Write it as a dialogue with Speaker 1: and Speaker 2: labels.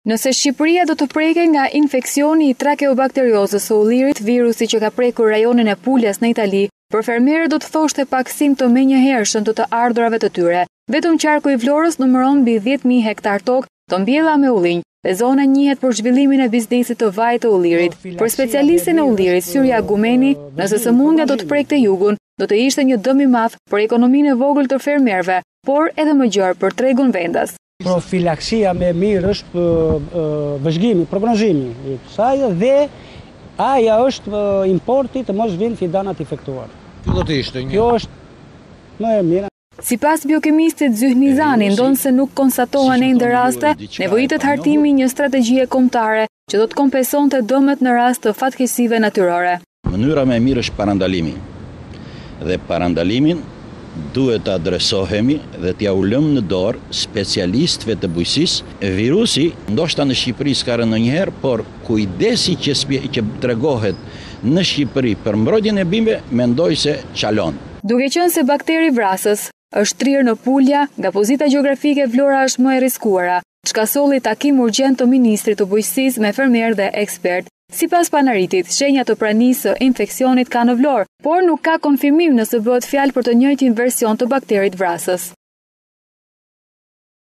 Speaker 1: Nëse Shqipëria do të prekej nga infeksioni i trakeobakteriozës së ullirit, virusi që ka prekur rajonin e Puljas në Itali, për fermerët do të thoshte pak simptom menjëhershëm të ardhurave të tyre. Vetëm qarku i Vlorës numëron mbi 10.000 hektar tokë të mbjella me ullinj, dhe zona njihet për zhvillimin e biznesit të vajit të ullirit. Për specialistin e ullirit, Syrja Gumeni, nëse sëmundja do të prekte jugun, do të ishte një dëm i madh për ekonominë e vogël të fermerëve, por edhe më gjerë për tregun vendas.
Speaker 2: Profilaksia me mirë është vëzhgimi, prognozimi i kësaj dhe aja është importi të mos vinë fidanat infektuar. Kjo është më e mirë.
Speaker 1: Sipas biokemistit Zyhnizani, ndonse nuk konstatohen ende raste, nevojitet hartimi një strategjie kombëtare që do të kompensonte dëmet në rast të fatkeqësive natyrore.
Speaker 3: Mënyra më e mirë është parandalimi. Dhe parandalimin duhet të adresohemi dhe t'ja ulëm në dorë specialistëve të bujqësisë. Virusi, ndoshta në Shqipëri s'ka rënë ndonjëherë, por kujdesi që tregohet në Shqipëri për mbrojtjen e bimëve, mendoj se çalon.
Speaker 1: Duke qenë se bakteri vrasës është trirë në Pulja, nga pozita gjeografike Vlora është më e riskuara, çka solli takim urgjent të ministrit të bujqësisë me fermerë dhe ekspert. Sipas panaritit, shenja të pranisë së infeksionit ka në Vlorë, por nuk ka konfirmim nëse bëhet fjalë për të njëjtin version të bakterit vrasës.